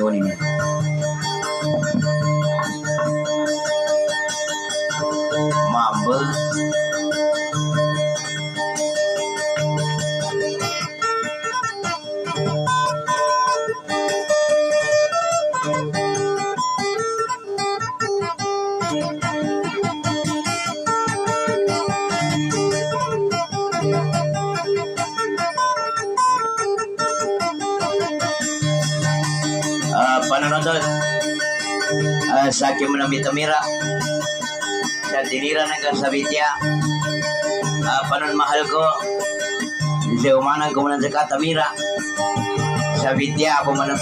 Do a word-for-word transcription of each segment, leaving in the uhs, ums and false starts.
kuning. Mambe. Uh, panonood uh, sa akin mo na mitamira sa tinira ng kasabitya uh, panon mahal ko sa umanang ko muna sa katamira sa bitya ako man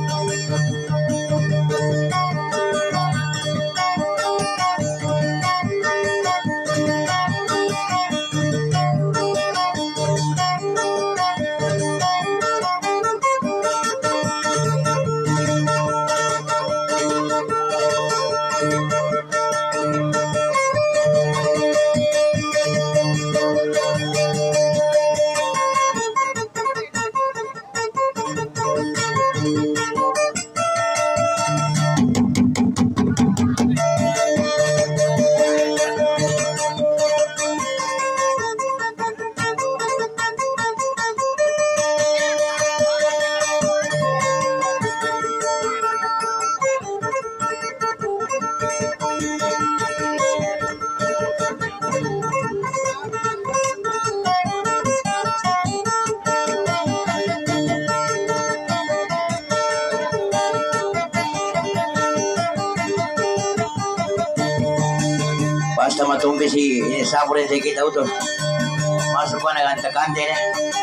basta matumpi si sabore sa kita uto masuk ko na kante na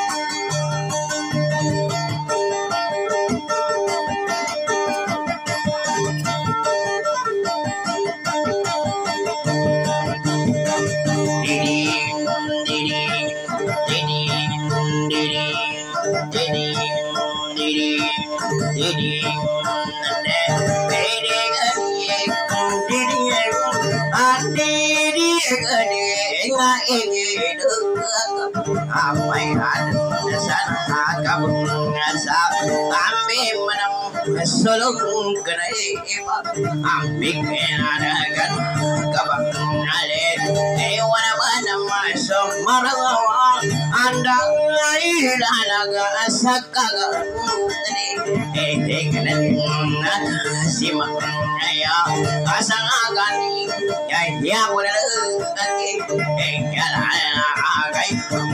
Amai ada sana kabung ngasa ambi menang sulung kenai ambi ada kan kabang ale ewana mana masuk marawa anda ilalaga sakaga eh eh kanan simak ya asangan ya ya wala eh kala agai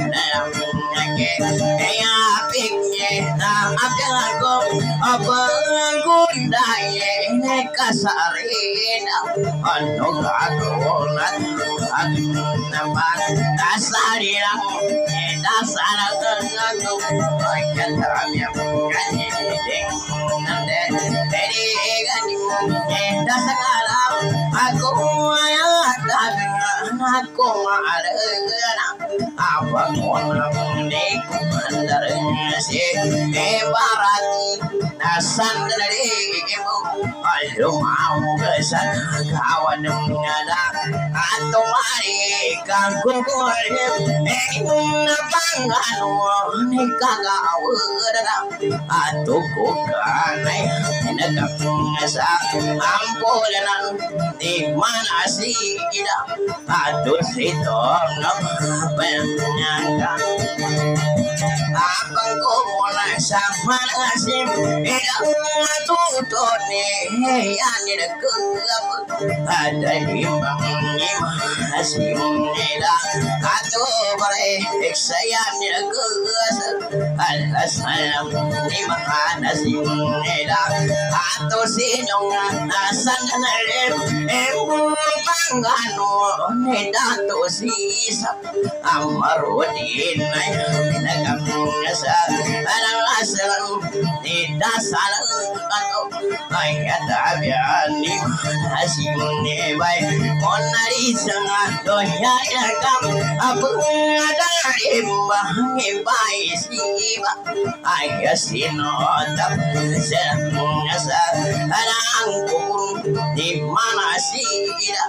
Aya piknya na aku abang kundaye kasarina anu kagolan aku nampak dasarina dasar aku akan ramya kanye ding nande dari gani dasar aku ayat aku ada apa orang neku mandarnya si ebarati nasan dari ibu ayo mau kesan kawan ada atau mari kangku kulim eh napangano nikah gawada atau kukanai negapungasa ampulan di mana sih kita atau sitom penyangka abang ko mulai sama nasim ilang matuto ni yani dekap ada imbang imasim nila ato bare eksayan ni dekas alas sayang ni mahanasim nila ato sinong asan nalim embu panggano ni dato sisa amarudin ay nagkamasa alang asal di dasar ato ay katabian ni hasim ni bay monari sangat doya yakam apung ada imbah ibay siba ay kasinotap sa ngasa alang kupun di mana sida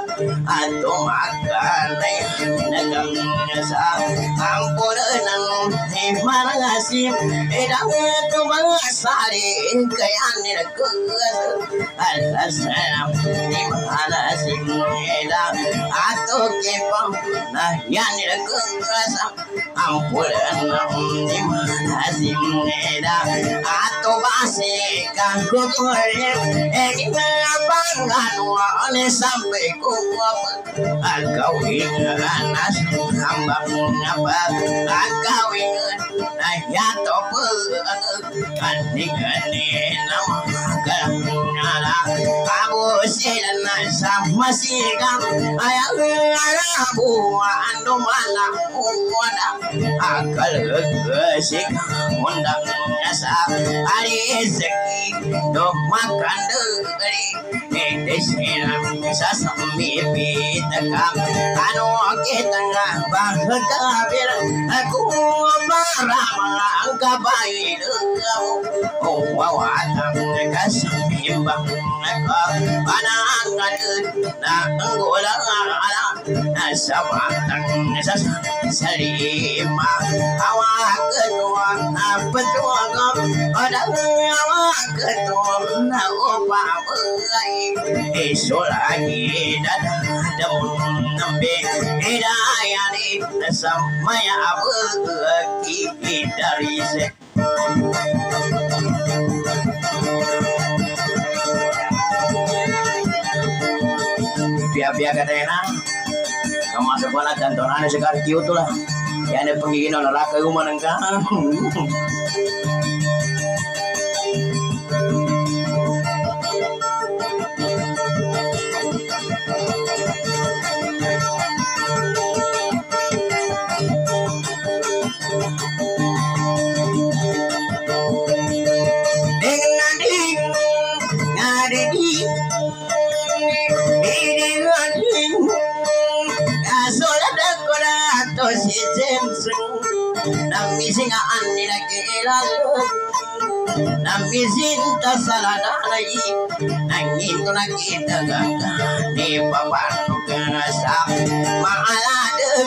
atau makan nagang sa ampunan himara ngasih edang tu bangsari kaya nirkus alasan di mana sih edang atau kepang nah yang nirkus ampunan di mana sih edang atau basi kanggo kulit egina banggan wale sampai kuap agau ingat nas hambang apa agau ingat nah ya tope kaning kaning nama kala abu selana sama sigam ayang arabu ando mana kuada akal gesik undang asa ari seki do makan degeri edesina sasami pitakam anu kita bahasa bir aku marama angka bayi oh wawatang kasimimbang panangan na anggola ala nasabatang sas salima awak ketua petua ngam ada awak ketua na opa mulai esok lagi dada daun nembe hidayani samaya bagi dari se biar-biar katanya sama sekolah cantoran sekarang kiu tuh lah yang ada penggigin olahraga rumah nengka Nami singaan nila kilalo Nami sinta salada lagi Nangin ko nakita ganga Di papano ka sa maaladeng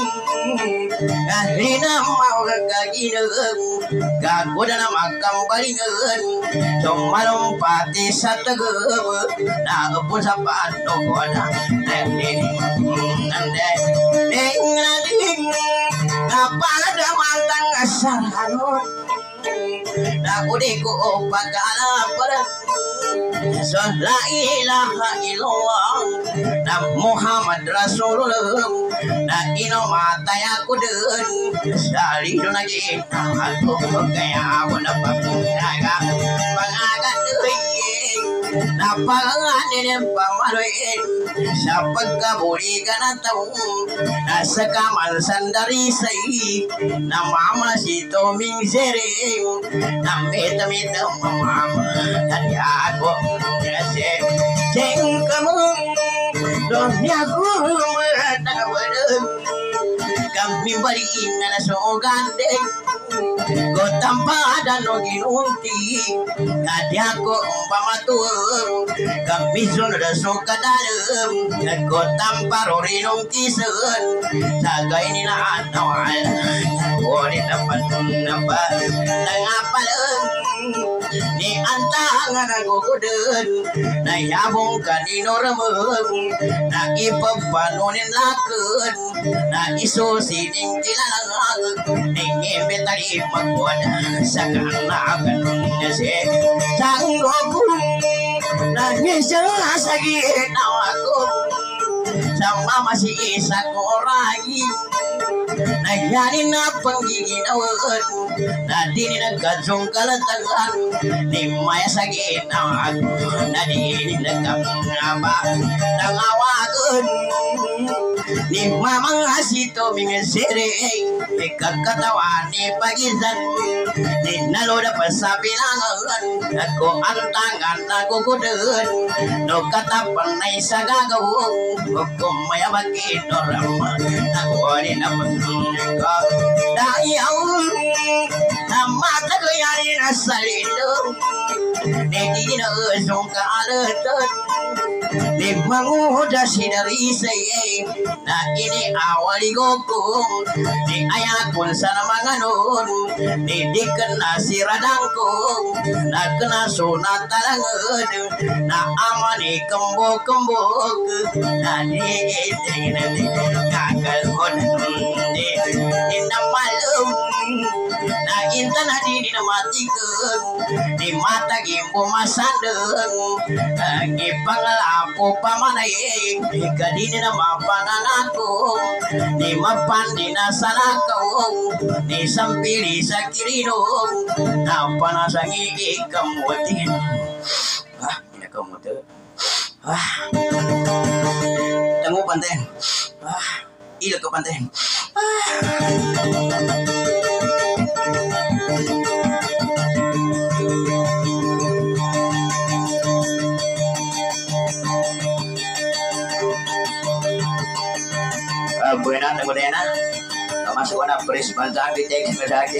Kahina mau kakaginag Kagoda na magkambalingan Sumalumpati sa tagab Naapon sa paano ko na Nandin Nandin Nandin Napada mantang asahanot Nakudiko o pagkalaparan Sa la ilaha illallah Na Muhammad Rasulullah Na inomatay ako dun Salido na kita Ako kaya ako na pagkaga Pangagan doy Napanganin ang pamaluin Sa pagkabuligan at taong Nasa kamal sandari sa'y Namamasito ming sering Namita-mita mamama Kaya ako kasi Sing kamong Doon ako matawalan Kami baliin na nasugandeng Gotang pada no ginunti Kadi ako pamatuang Kami sunod so kadalam Gotang parorinong kisan Sagay nila anawal Ngunit dapat napa Nangapalang Ni antangan ako kudan Nayabong kanino ramang Na ipapanunin lakan Na isusining kilalang Ningibit tali magwada Sa kanagan Kasi Sanggokong Nangisang sa ginaw ako Sama masih isa ko ragi Nagyari na panggiginawan Na di ni nagkadsong kalatagan Di maya sa ginaw ako Na di ni nagkamaba Nangawagan Ni mamang asito mingasiri Ni kagkatawan ni pagizan Ni naloda pa sa bilangan Ako ang tangan na kukudan No katapan na isa gagawang Hukum maya magkinorama Ako ni na pagkaka Dayaw Na mata ko yari na salito Ni dinausong kaalatan di manguda sinari saya na ini awali gokong di ayakun sana manganon di dikena si radangkong na kena sunat talangan na amani kembok-kembok na di di di gagal kon di di malam na intan hadi di matikan di mata gimbo masandeng di pangalapo pamanay di kadini na mapanganako di mapandi na salakaw di sampili sa kirinong na panasangi ikamutin ah inakamutin ah tango panten ah ila ka panten ah buena na buena masuk na pres panjang di teks medaki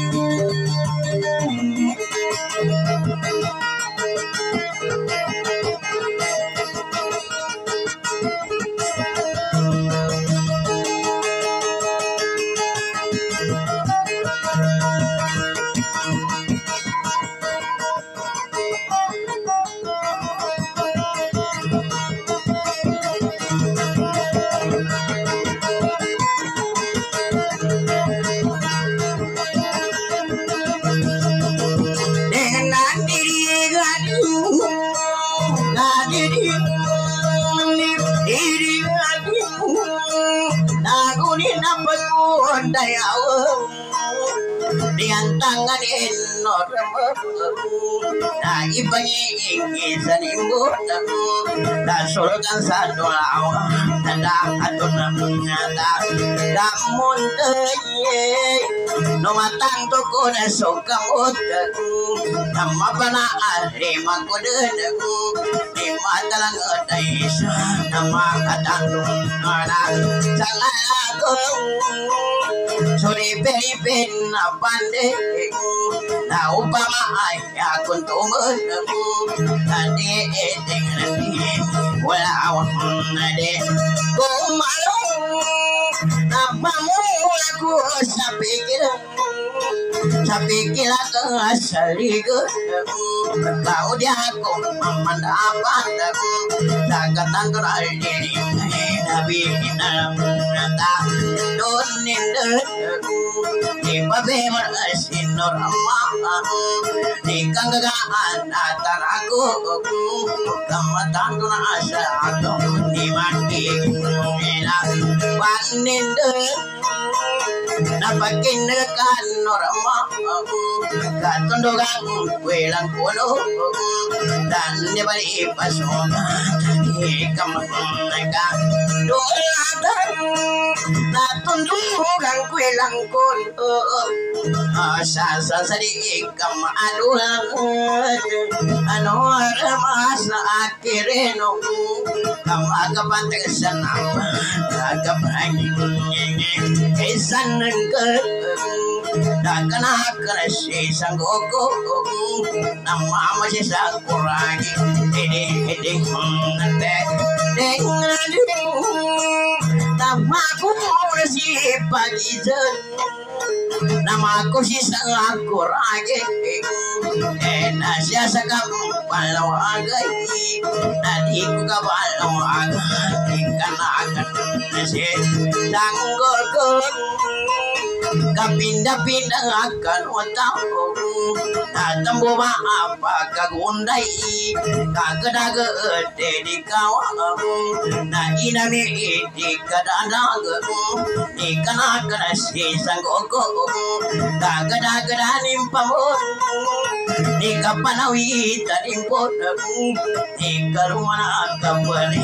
tangan enorme na ipangi sa nimbo na sultan sa dulaw na atun na da montaye no matang to ko na sokamot na mapana are magoden di matalang adai sa na makatandong na salago suri pen na pande na upama ay akon tumun ade edeng nadi wala awan nade kumalo na pamu aku sa pikir sa pikir ka saligo kau dia ko mandapat sagatan turaldi nabi dalam nata donin di pabemar asinor amma di kanggaan atar aku kamatan tuna asa atau di mati ina panin napakin kan norma katundogang welang kuno dan dia balik pasona di kamanaga dolatan natundogang welang kuno asa sa sadi kamadulan ano ramas na akireno kamakapantesan apa kagapangin isan ke dakana krasi sanggoko nama masih sakuragi ede ede nante dengan nama aku si pagi jen nama aku si sakuragi ena sia sakam palau agai nadi ku kabalau agai kana akan si sanggoko kapindah-pindah akan watau natambo ba apa kagundai kagadaga di kawang na inami di kadadaga di kana si sanggoko kagadaga nimpamon di kapanawi tadimpon di karumana kapali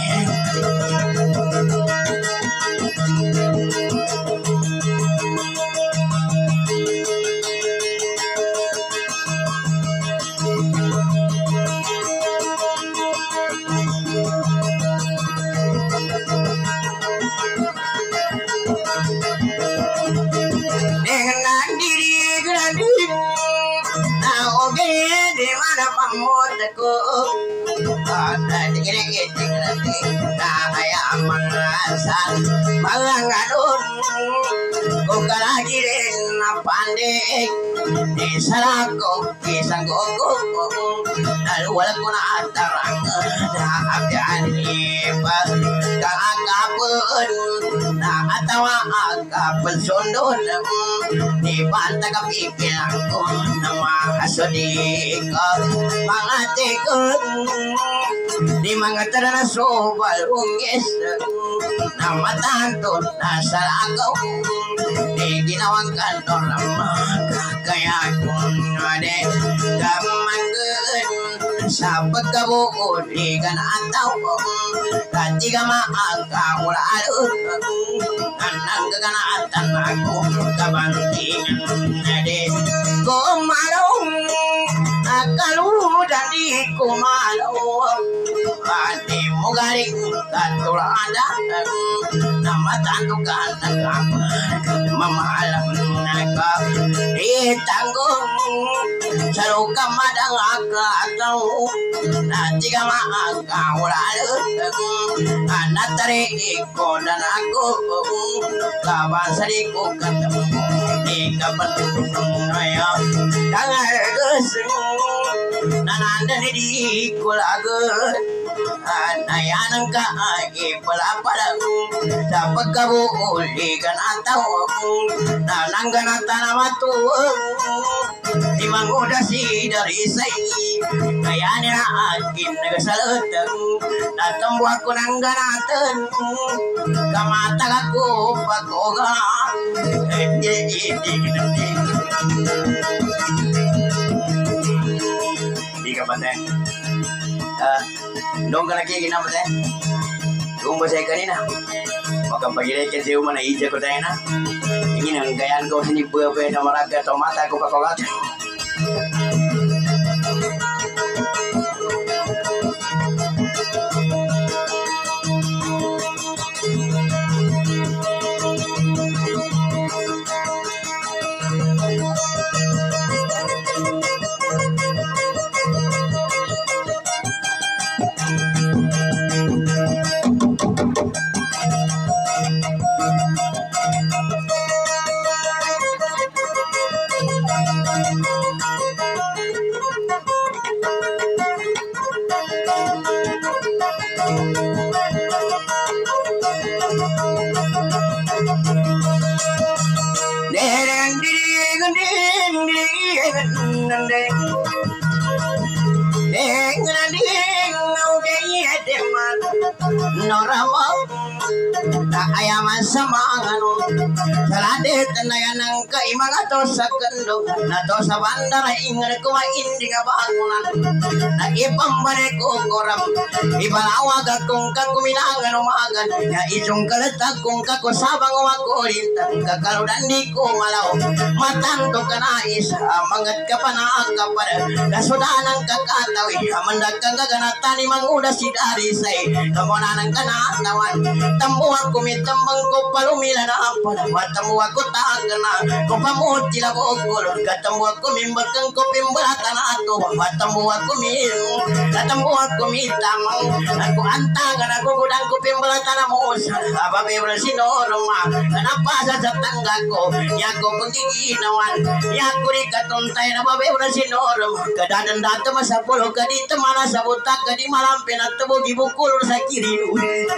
ko ada dikit-dikit kaya mangasan manganun kung kalagirin na pandek di salako isang gogok dalwal ko na atarang na aganipa kakapun na atawa agapun sundon di banta kapipilang ko na makasodik mga tikon di mga tara na sobal ungis na matanto na salakaw di ginawang kantor na magkakaya kung ade kamanggan sa pagkabuo di ka naataw kati ka maagkawalalo kanang kaganatan ako kabantingan ade kumalong nakaludan di kumalaw ate mo galing katuladan na matandukan na mamahalang naka itanggong sa lukang madang akataw na di ka maagkawalalo anatari ko na ako kabasari ko katamo di ka patutong ngayon kangaragosong nananda ni di ko lagot anayanang ka ay palapalang sa pagkabuuli ka na tawag nanangganata na matuwag di manguda si darisay kaya nila akin nagasalutang natambuha ko ng ganatan kamatag ako pag-oga hindi hindi hindi hindi ka ba tayo ah dong ka nakikina mo tayo kung ba sa'yo kanina makapagilay ka siya umana ija ko tayo na ingin ang gayan ko sinibwe na maraga tomata ko pakogat Noramo na ayaman sa mga ano saladit na yan ang kaimang ato sa kandong na to sa banda na ingan ko maindi nga bangunan na ipambalik ko koram ibalawag akong kakuminangan umagan na isong kalatag kong kakusabang umakulintang kakaludan di ko malaw matanto ka na isa mangat ka pa na akapada kasudanang kakatawi amandag kang gaganatan ni manguda si darisay kamunanan ka na atawan tambuhan ko may tambang ko palumila na ampana matambuhan ko taga na ko pamuti la ko kulon katambuhan ko may bakang ko pimbalata na ato matambuhan ko may katambuhan ko may tamang ako antaga na gugudang ko pimbalata na mo sa ababe wala sinorong ma kanapasa sa tangga ko yako pagiginawan yako rin katuntay na babe wala sinorong kadadan dato masapulo kadito mana sa butak kadi malampin at tubog ibukul sa kiri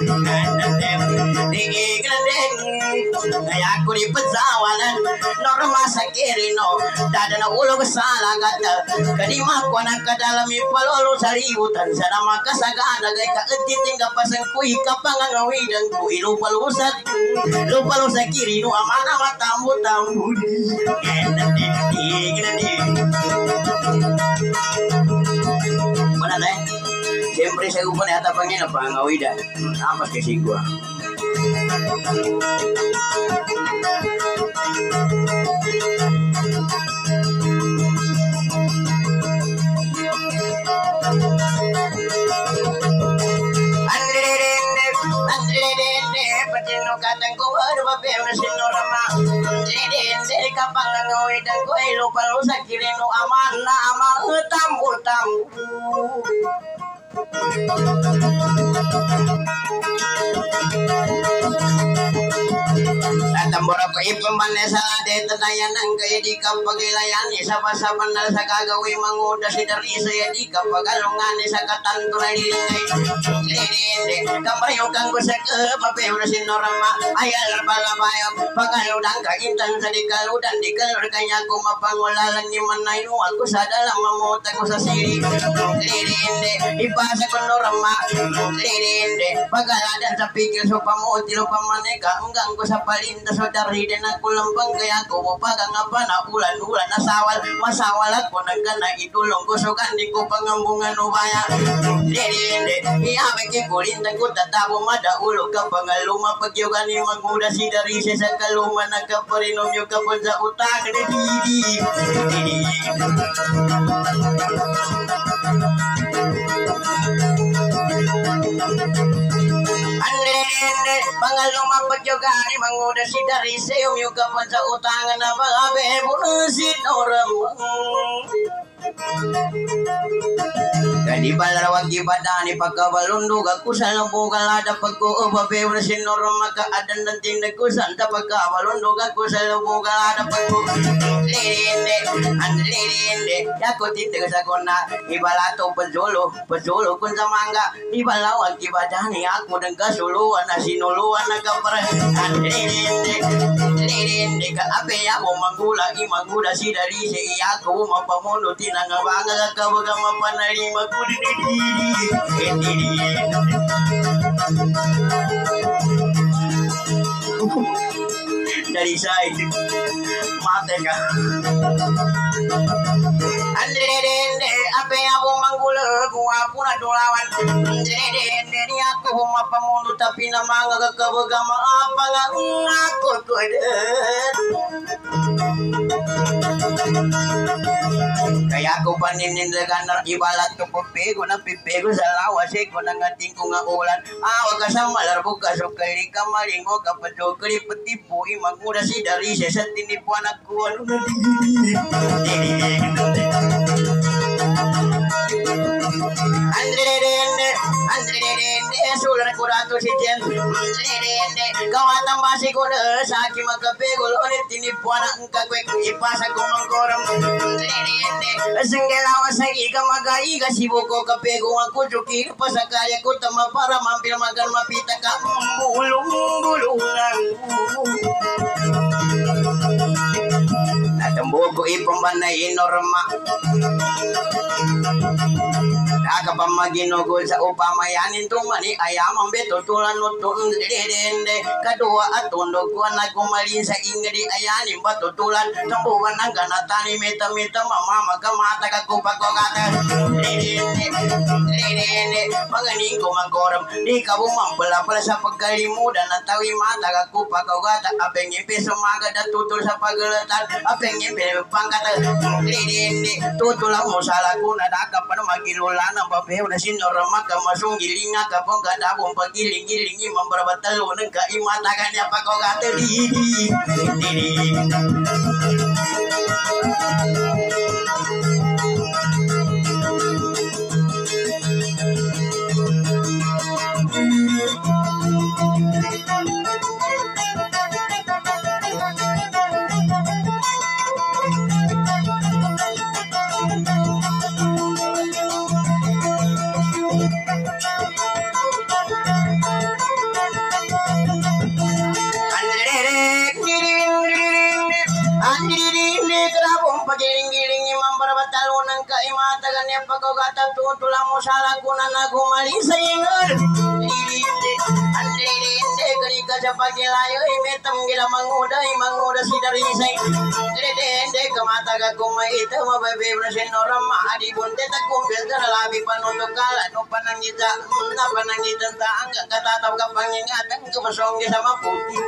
kaya ko rin pagsawalan norma sa kirino dada na ulo sa lagat kadima ko na kadalami palolo sa libutan sa na makasagana kay kaetiting kapasang kuy kapangangawidan ko ilupalo sa lupalo sa kirino amana matambo-tambo mana tayo siyempre sa upan yata pangina pangawidan amas kasi gua Andrede, andrede, patino katang ko ano ba pero na sinorama din din kapangangoy dan ko ay lupa sa kirino aman na amang utam utam Tambora ko ipamane sa dito na yan ang kaya di ka pagilayan isa-pasaban na sa gagawi manguda si dari sa di ka pagalungan sa katanto na lilingay lilindi kambayong kang ko sa kapapero si norma ayal palabayog pagaludang ka intan sa di kaludan di kalur kanya ko mapangulalan ni manayo ako sa dalang mamuta ko sa siri lilindi ipasa ko norma lilindi pagaladan sa pikil so pamuti lo pamaneka hanggang ko sa palinda so dari din ako lambang kaya ko pagang apa na ulan-ulan nasawal masawal ako nagkana itulong ko so kandi ko pangambungan ubaya lilindi iyabe ki kulindan ko tatabo madaulo ka pangaluma pagyogan ni maguda si dari sa kaluma nagkaparinom yung kapon sa utak ni didi Andrende pangaluma pagyogani manguda si dari sa yung kapon sa utangan na mga bebunusin orang Kadi balarwag ibadani pagkabalundog ako sa lambugan lada pagkuubabew na sinorma ka adan ng tindag ko santa pagkabalundog ako sa lambugan lada pagkuubabew lilindi ang lilindi yako titig sa kuna ibalato pazulo pazulo kun sa mangga ibalawag ibadani ako ng kasuluan na sinuluan na kapara ang lilindi lilindi ka ape ako manggula imangula si dari si iyako mapamuno tinangabanga kabaga mapanarima ko din diri dari side mate ka andrende ape ako manggula ko ako na dulawan andrende ni ako mapamuno tapi na mga kabaga maapangang ako ko kaya ko paninindlagan na ibalat ko pipego na pipego sa lawas eh ko nang ating ko nga ulan awag ka sa malarbog ka so kali ka malingo ka pa so kali patipo imagmura si dari sa tinipuan ako ano na Andrende Andrende sular ko rato si Jen Andrende kawatang basi ko na sa aking magkapego ulit tinipuan ang kagwek ipasa ko mangkoram Andrende Sanggelawa sa ika magaiga sibuko kapego ako juki pa sa kaya ko tama para mampil magan mapita ka bulong-bulungan Natambuo ko ipambanay norma Nakapamaginugol sa upamayanin tumani ayamang beto tulan nutun dende kadua at tundog ko na kumalin sa ingri ayanin batutulan tambuan ang ganatani meta meta mama magamata kakupakogata dende dende maganing ko mangkoram di ka bumampala pala sa pagkalimudan at tawi mata kakupakogata apeng ipiso magad at tutul sa pagalatan apeng ipiso pangkata dende tutulang mo sa laguna nakapan magilulan ang babew na sinorama ka masunggiling nga ka pong kadabong pagiling-giling imang barabatalo ng kaimatagan niya pagkogata didi didi pagiling-giling imam barabatalo ng kaimatagan niya pagkogata tutulang mo sa lagunan na gumaling sa ingal lilindi ang lilindi kanika sa pagilayo imetam gila manguda imanguda si darisay lilindi kamataga kumaita mababib na sinoram maadi bunte takumpil ka nalabi panutukala no panangita na panangita taang katataw ka pangingatan kapasonggi sa maputi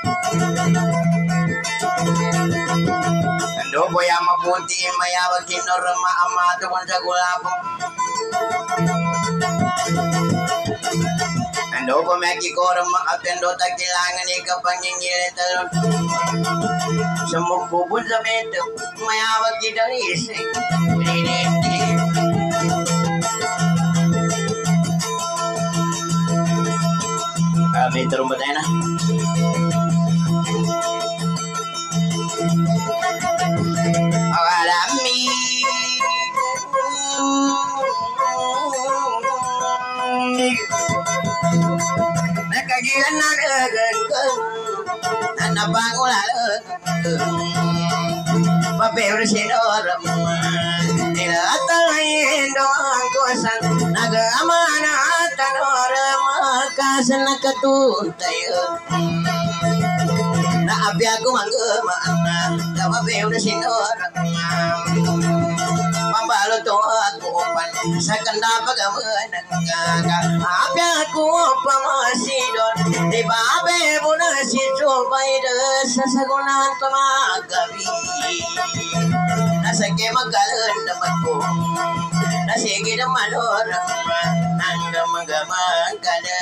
Ando po yung mabuti mayawag kinorma amato kung sa gulapong Ando pemaki korang maafkan dota kilangan ika pangingil talon. Semua kubun sa meto mayawag kita isi. Riniti. Kami terumbat tayo na. Awarami. Nakagilan na nagagag Nanapangulan Papel sinoram Nilatalayin doang kusan Nagamana tanoram Kasan nakatuntay Naabi ako manggamaan Kapapel sinoram Pambalo to ako pan sa kanda pagamanang gaga Apya ako pamasidon Di ba abe mo na si Jobayda sa sagunan tumagabi Nasake magalan naman ko Nasige naman orang hanggang magamang kada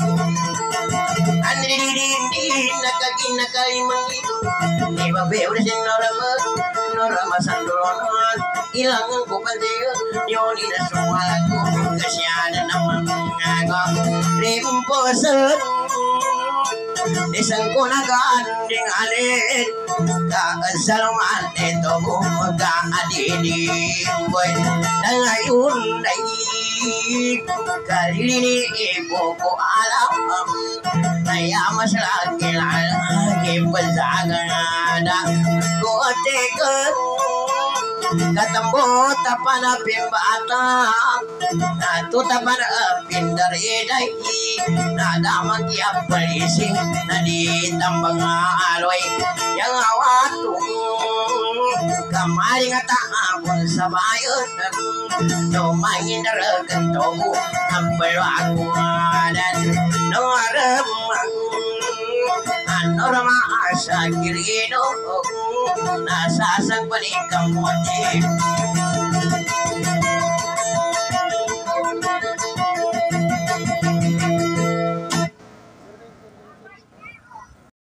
Andididindi nakaginakalimang ito Di ba beura sinorama Norama sanduronon Ilangan ko pa sa'yo Yun ina sumala ko Kasyada naman ako Rimposan Isang ko naganding alit Kakasaluman ito mo Magkaadinig boy Na ngayon ay Kalilinig mo ko alam Kaya mas lagi lagi Pagsaganada Kote ka Katambot tapanapin bata Natuta panapin dariday Nadamag yaparising Naditambang aloy Yang awatong Kamaring at aapon sa bayan Tumangin na raganto Nampalwakuanan Naramang Ano rama asa kirino Nasasang balik kamote